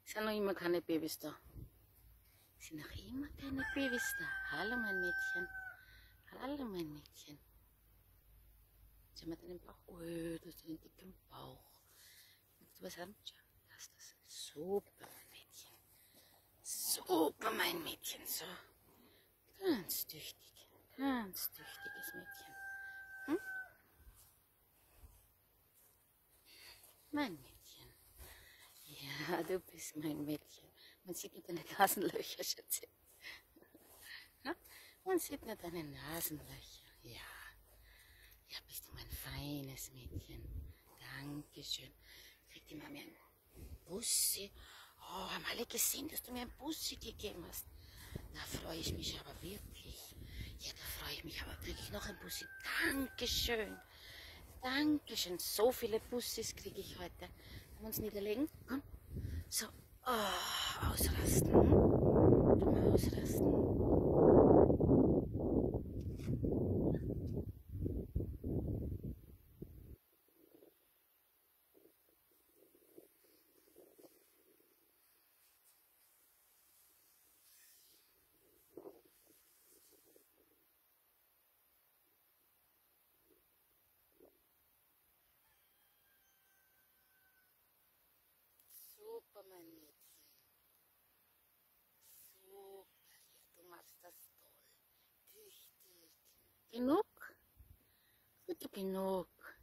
Sind noch immer keine Babys da. Sind noch immer keine Babys da. Hallo mein Mädchen. Hallo mein Mädchen. Schau mal deinen Bauch. Oh, du hast einen dicken Bauch. Willst du was haben? Schau, das. Super, mein Mädchen. Super, mein Mädchen. So. Ganz tüchtig. Ganz tüchtiges Mädchen. Hm? Mein Mädchen. Ja, du bist mein Mädchen. Man sieht nur deine Nasenlöcher, Schätze. Ja? Man sieht nur deine Nasenlöcher. Ja. Ja, bist du mein feines Mädchen. Dankeschön. Kriegt die Mami ein Bussi? Oh, haben alle gesehen, dass du mir ein Bussi gegeben hast? Da freue ich mich aber wirklich. Ja, da freue ich mich aber. Kriege ich noch ein Bussi? Dankeschön. Dankeschön. So viele Bussis kriege ich heute. Können wir uns niederlegen? Komm. So. Oh, ausrasten. Du mal ausrasten. Super, mein Mädchen. Super. Ja, du machst das toll. Tüchtig. Genug? Bitte genug.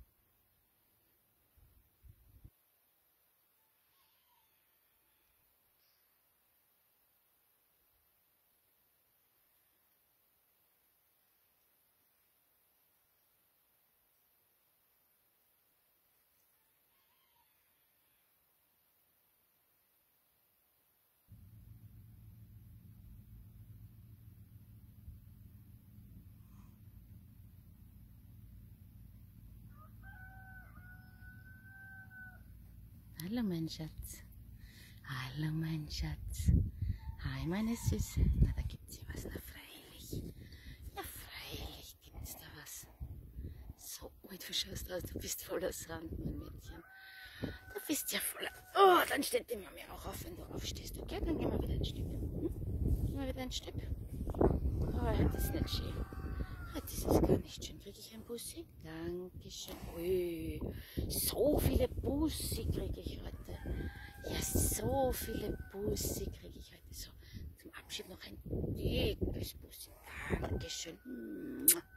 Hallo mein Schatz. Hallo mein Schatz. Hi meine Süße. Na, da gibt's ja was. Na freilich. Ja freilich gibt's da was. So, du schaust aus, du bist voller Sand, mein Mädchen. Du bist ja voller... Oh, dann steht die Mami auch auf, wenn du aufstehst. Okay, dann gehen wir wieder ein Stück. Gehen wir wieder ein Stück. Oh, heute ist nicht schön. Heute ist es gar nicht schön. Kriege ich ein Bussi? Dankeschön. Ui, so viele Bussi kriege ich heute. Ja, so viele Bussi kriege ich heute. So, zum Abschied noch ein dickes Bussi. Dankeschön.